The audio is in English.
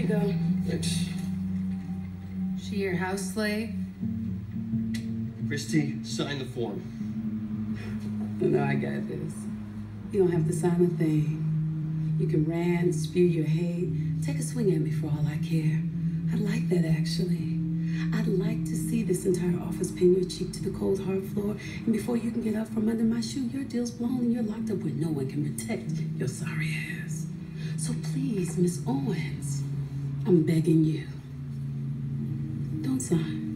you go. Thanks. She your house slave? Christy, sign the form. No, I got this. You don't have to sign a thing. You can rant, spew your hate, take a swing at me for all I care. I'd like that, actually. I'd like to see this entire office pin your cheek to the cold, hard floor, and before you can get up from under my shoe, your deal's blown and you're locked up where no one can protect your sorry ass. So please, Miss Owens, I'm begging you, don't sign.